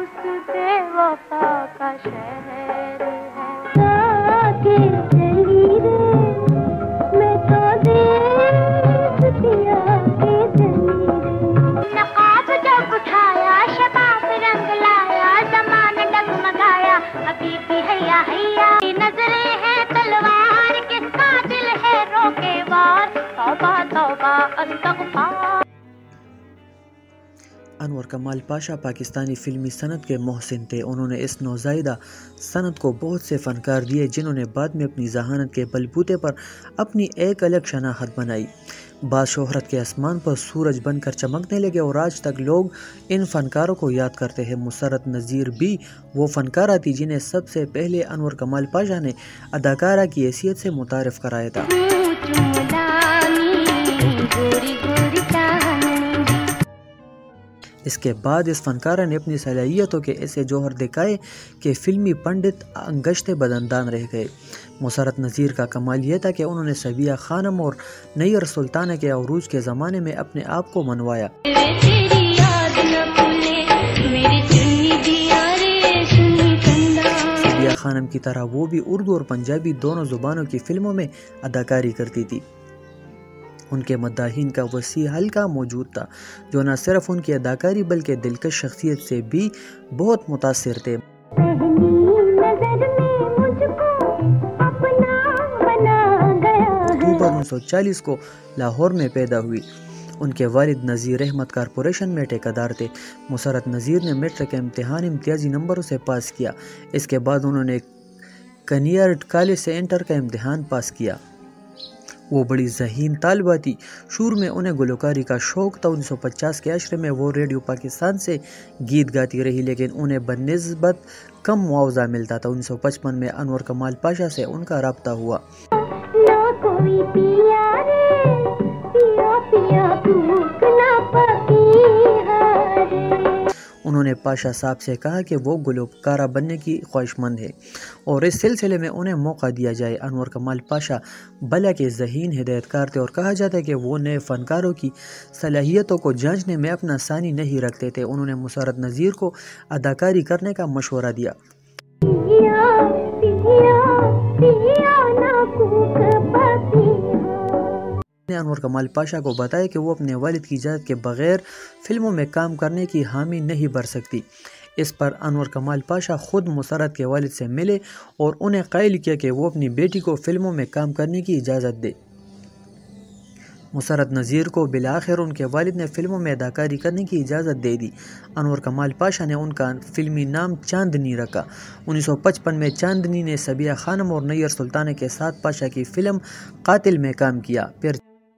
انور کمال پاشا پاکستانی فلمی صنعت کے محسن تھے۔ انہوں نے اس نوزائیدہ صنعت کو بہت سے فنکار دیے جنہوں نے بعد میں اپنی ذہانت کے بلبوتے پر اپنی ایک الگ شناخت بنائی۔ بعض شہرت کے آسمان پر سورج بن کر چمکنے لگے اور آج تک لوگ ان فنکاروں کو یاد کرتے ہیں۔ مسرت نذیر بھی وہ فنکارہ تھی جنہیں سب سے پہلے انور کمال پاشا نے اداکارہ کی حیثیت سے متعارف کرایا تھا۔ اس کے بعد اس فنکارہ نے اپنی صلاحیتوں کے ایسے جوہر دکھائے کہ فلمی پنڈت انگشت بدندان رہ گئے۔ مسرت نذیر کا کمال یہ تھا کہ انہوں نے صبیہ خانم اور نیر سلطانہ کے عروج کے زمانے میں اپنے آپ کو منوایا۔ صبیہ خانم کی طرح وہ بھی اردو اور پنجابی دونوں زبانوں کی فلموں میں اداکاری کرتی تھی۔ ان کے مداحین کا وسیع حلقہ موجود تھا جو نہ صرف ان کی اداکاری بلکہ دلکش شخصیت سے بھی بہت متاثر تھے۔ اکتوبر 1940 کو لاہور میں پیدا ہوئی۔ ان کے والد نذیر احمد کارپوریشن میں ٹھیکیدار تھے۔ مسرت نذیر نے میٹرک کا امتحان امتیازی نمبروں سے پاس کیا۔ اس کے بعد انہوں نے کنیارڈ کالج سے انٹر کا امتحان پاس کیا۔ وہ بڑی ذہین طالبہ تھی۔ شروع میں انہیں گلوکاری کا شوق تھا۔ 1950 کے عشرے میں وہ ریڈیو پاکستان سے گیت گاتی رہی لیکن انہیں بنسبت کم معاوضہ ملتا تھا۔ 1955 میں انور کمال پاشا سے ان کا رابطہ ہوا۔ انہوں نے پاشا صاحب سے کہا کہ وہ گلوکارہ بننے کی خواہش مند ہے اور اس سلسلے میں انہیں موقع دیا جائے۔ انور کمال پاشا بلا کے ذہین ہدایت کار تھے اور کہا جاتا ہے کہ وہ نئے فنکاروں کی صلاحیتوں کو جانچنے میں اپنا ثانی نہیں رکھتے تھے۔ انہوں نے مسرت نذیر کو اداکاری کرنے کا مشورہ دیا۔ نے انور کمال پاشا کو بتایا کہ وہ اپنے والد کی اجازت کے بغیر فلموں میں کام کرنے کی حامی نہیں بھر سکتی۔ اس پر انور کمال پاشا خود مسرت کے والد سے ملے اور انہیں قائل کیا کہ وہ اپنی بیٹی کو فلموں میں کام کرنے کی اجازت دے۔ مسرت نذیر کو بالآخر ان کے والد نے فلموں میں اداکاری کرنے کی اجازت دے دی۔ انور کمال پاشا نے ان کا فلمی نام چاندنی رکھا۔ 1955 میں چاندنی نے صبیہ خانم اور نیر سلطانہ کے ساتھ پاشا کی فلم قاتل میں کام کیا۔ پھر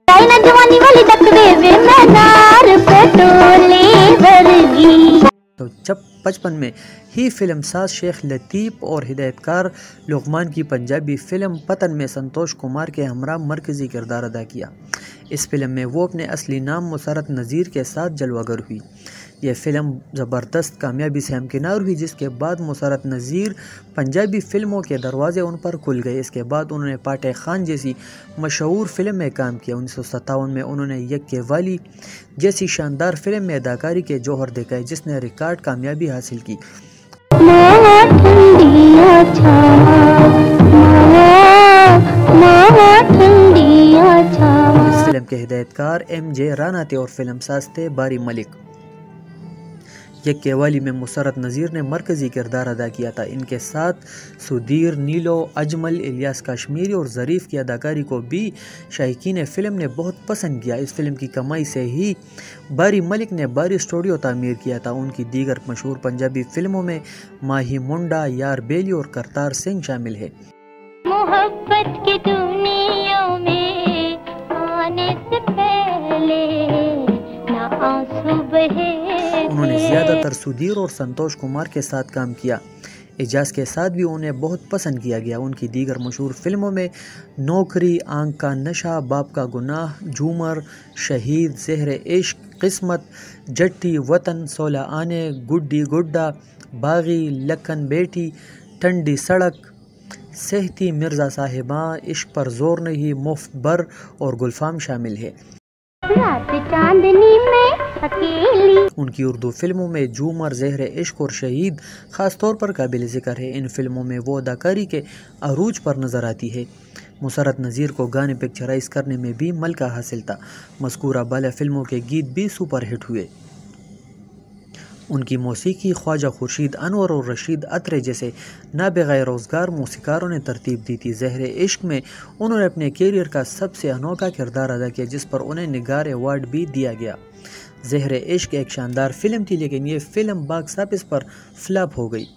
1955 میں ہی فلم ساز شیخ لطیف اور ہدایت کار لقمان کی پنجابی فلم پتن میں سنتوش کمار کے ہمراہ مرکزی کردار ادا کیا۔ اس فلم میں وہ اپنے اصلی نام مسرت نذیر کے ساتھ جلوہ گر ہوئی۔ یہ فلم زبردست کامیابی سے ہمکنار ہوئی جس کے بعد مسرت نذیر پنجابی فلموں کے دروازے ان پر کھل گئے۔ اس کے بعد انہوں نے پاٹے خان جیسی مشہور فلم میں کام کیا۔ 1957 میں انہوں نے یک والی جیسی شاندار فلم میں اداکاری کے جوہر دکھائے جس نے ریکارڈ کامیابی حاصل کی۔ اس فلم کے ہدایت کار ایم جے رانا تھے اور فلم ساز تھے باری ملک۔ یک والی میں مسرت نذیر نے مرکزی کردار ادا کیا تھا۔ ان کے ساتھ سدھیر، نیلو، اجمل، الیاس کشمیری اور ظریف کی اداکاری کو بھی شائقین فلم نے بہت پسند کیا۔ اس فلم کی کمائی سے ہی باری ملک نے باری اسٹوڈیو تعمیر کیا تھا۔ ان کی دیگر مشہور پنجابی فلموں میں ماہی منڈا، یار بیلی اور کرتار سنگھ شامل ہے۔ محبت کی دنیا میں آنے سے پہلے نہ آنسو بہے۔ انہوں نے زیادہ تر سدھیر اور سنتوش کمار کے ساتھ کام کیا۔ اعجاز کے ساتھ بھی انہیں بہت پسند کیا گیا۔ ان کی دیگر مشہور فلموں میں نوکری، آنکھ کا نشہ، باپ کا گناہ، جھومر، شہید، زہر عشق، قسمت، جٹی، وطن، 16 آنے، گڈی گڈا، باغی، لکھن بیٹی، ٹھنڈی سڑک، سہتی، مرزا صاحباں، عشق پر زور نہیں، مفت بر اور گلفام شامل ہے۔ رات چاندنی میں ان کی اردو فلموں میں جھومر، زہر عشق اور شہید خاص طور پر قابل ذکر ہے۔ ان فلموں میں وہ اداکاری کے عروج پر نظر آتی ہے۔ مسرت نذیر کو گانے پکچرائز کرنے میں بھی ملکہ حاصل تھا۔ مذکورہ بالا فلموں کے گیت بھی سپر ہٹ ہوئے۔ ان کی موسیقی خواجہ خورشید انور اور رشید اترے جیسے نابغہ روزگار موسیقاروں نے ترتیب دی تھی۔ زہر عشق میں انہوں نے اپنے کیریئر کا سب سے انوکھا کردار ادا کیا، جس پر انہیں نگار ایوارڈ بھی دیا گیا۔ زہر عشق ایک شاندار فلم تھی، لیکن یہ فلم باکس آفس پر فلاپ ہو گئی۔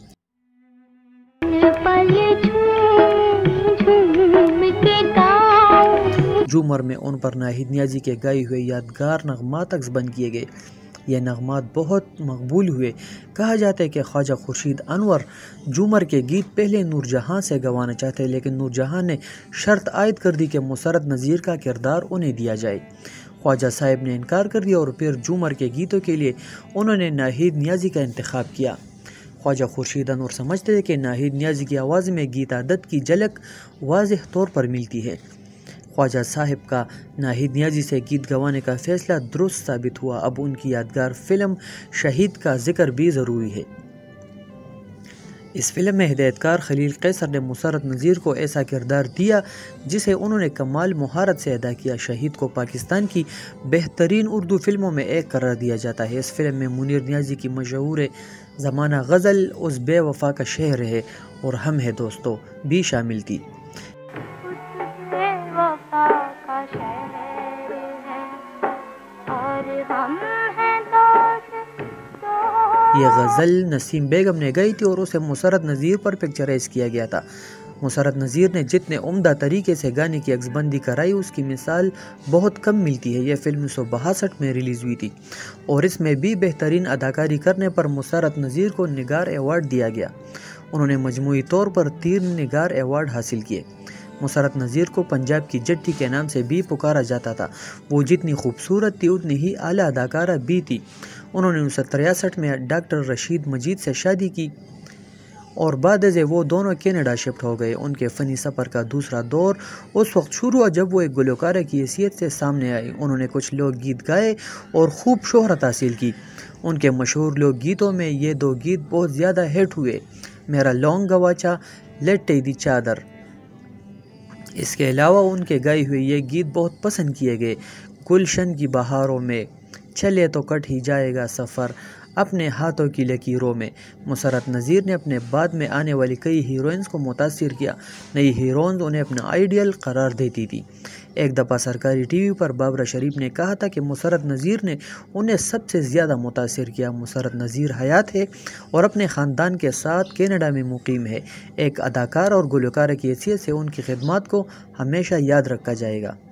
جھومر میں ان پر ناہید نیازی کے گائے ہوئے یادگار نغمات اکسبند کیے گئے۔ یہ نغمات بہت مقبول ہوئے۔ کہا جاتا ہے کہ خواجہ خورشید انور جھومر کے گیت پہلے نور جہاں سے گوانا چاہتے، لیکن نور جہاں نے شرط عائد کر دی کہ مسرت نذیر کا کردار انہیں دیا جائے۔ خواجہ صاحب نے انکار کر دیا اور پھر جھومر کے گیتوں کے لیے انہوں نے ناہید نیازی کا انتخاب کیا۔ خواجہ خورشید انور سمجھتے تھے کہ ناہید نیازی کی آواز میں گیتا دت کی جھلک واضح طور پر ملتی ہے۔ خواجہ صاحب کا ناہید نیازی سے گیت گوانے کا فیصلہ درست ثابت ہوا۔ اب ان کی یادگار فلم شہید کا ذکر بھی ضروری ہے۔ اس فلم میں ہدایت کار خلیل قیصر نے مسرت نذیر کو ایسا کردار دیا جسے انہوں نے کمال مہارت سے ادا کیا۔ شہید کو پاکستان کی بہترین اردو فلموں میں ایک قرار دیا جاتا ہے۔ اس فلم میں منیر نیازی کی مشہور زمانہ غزل اس بے وفا کا شہر ہے اور ہم ہے دوستو بھی شامل تھی۔ یہ غزل نسیم بیگم نے گائی تھی اور اسے مسرت نذیر پر پکچرائز کیا گیا تھا۔ مسرت نذیر نے جتنے عمدہ طریقے سے گانے کی عکسبندی کرائی، اس کی مثال بہت کم ملتی ہے۔ یہ فلم 1962 میں ریلیز ہوئی تھی اور اس میں بھی بہترین اداکاری کرنے پر مسرت نذیر کو نگار ایوارڈ دیا گیا۔ انہوں نے مجموعی طور پر 3 نگار ایوارڈ حاصل کیے۔ مسرت نذیر کو پنجاب کی جٹی کے نام سے بھی پکارا جاتا تھا۔ وہ جتنی خوبصورت تھی اتنی ہی اعلیٰ اداکارہ بھی تھی۔ انہوں نے 1963 میں ڈاکٹر رشید مجید سے شادی کی اور بعد ازیں وہ دونوں کینیڈا شفٹ ہو گئے۔ ان کے فنی سفر کا دوسرا دور اس وقت شروع ہوا جب وہ ایک گلوکارہ کی حیثیت سے سامنے آئی۔ انہوں نے کچھ لوک گیت گائے اور خوب شہرت حاصل کی۔ ان کے مشہور لوک گیتوں میں یہ 2 گیت بہت زیادہ ہٹ ہوئے: میرا لونگ گواچا، لٹے دی چادر۔ اس کے علاوہ ان کے گائے ہوئے یہ گیت بہت پسند کیے گئے: گلشن کی بہاروں میں، چلے تو کٹ ہی جائے گا سفر، اپنے ہاتھوں کی لکیروں میں۔ مسرت نذیر نے اپنے بعد میں آنے والی کئی ہیروئنز کو متاثر کیا۔ نئی ہیروئنز انہیں اپنا آئیڈیل قرار دیتی تھی۔ ایک دفعہ سرکاری ٹی وی پر بابرہ شریف نے کہا تھا کہ مسرت نذیر نے انہیں سب سے زیادہ متاثر کیا۔ مسرت نذیر حیات ہے اور اپنے خاندان کے ساتھ کینیڈا میں مقیم ہے۔ ایک اداکار اور گلوکارہ کی حیثیت سے ان کی خدمات کو ہمیشہ یاد رکھا جائے گا۔